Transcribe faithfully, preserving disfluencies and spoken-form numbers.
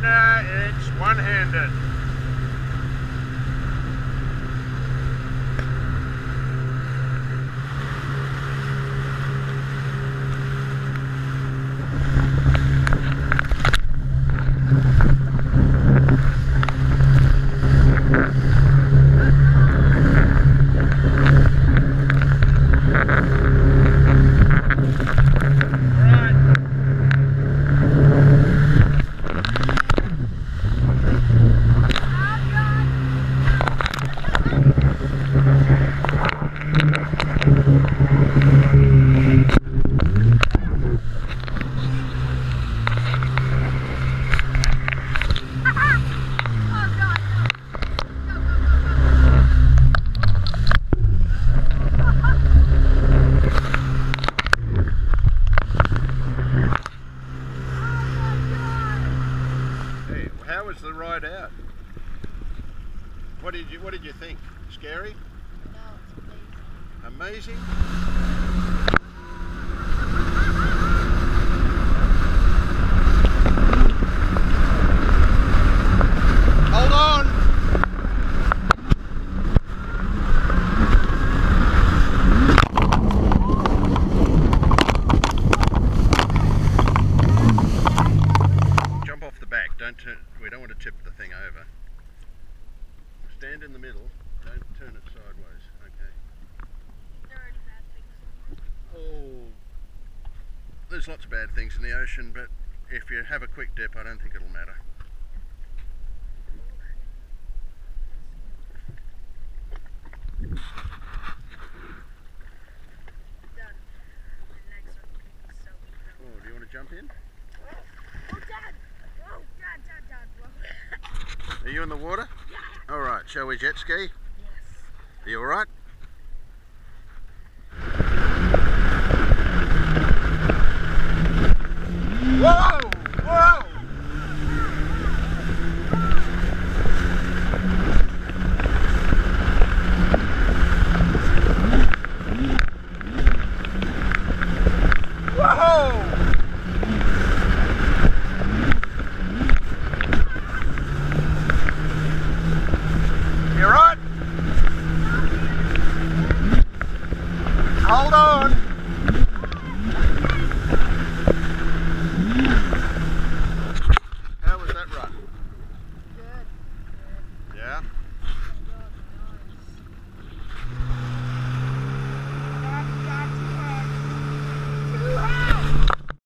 No, it's one-handed. How was the ride out? What did you What did you think? Scary? No, it's Amazing? amazing. Hold on! Jump off the back. Don't turn. We don't want to tip the thing over. Stand in the middle. Don't turn it sideways. Okay. There are any bad things. Oh, there's lots of bad things in the ocean, but if you have a quick dip, I don't think it'll matter. Done. My legs are so weak. Oh, do you want to jump in? Oh, Dad! Oh, Dad, Dad, Dad. Whoa. Are you in the water? Yeah. All right. Shall we jet ski? Yes. Are you all right?